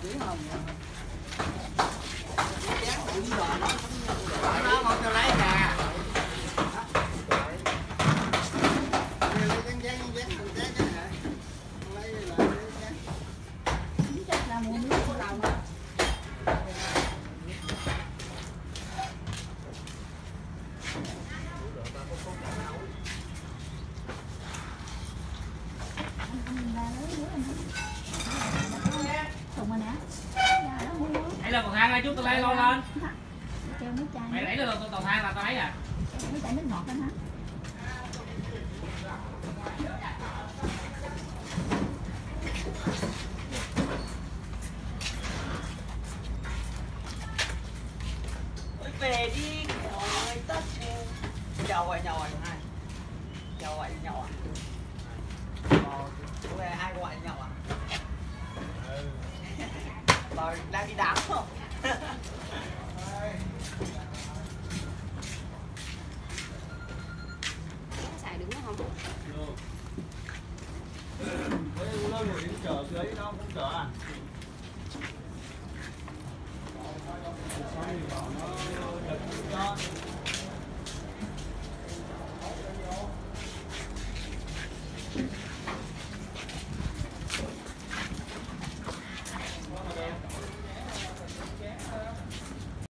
Nó không cho lấy nè. Chắc là mua nước của đầu đó. Đẩy lên cầu thang ra chút, tôi lấy lon lên. Treo mấy chai. Mày đẩy lên cầu thang là tao lấy à. Mấy chai nước ngọt lên hả? Về đi rồi tất chào gọi nhau hai chào gọi nhau à về ai gọi nhau à rồi đang đi đám không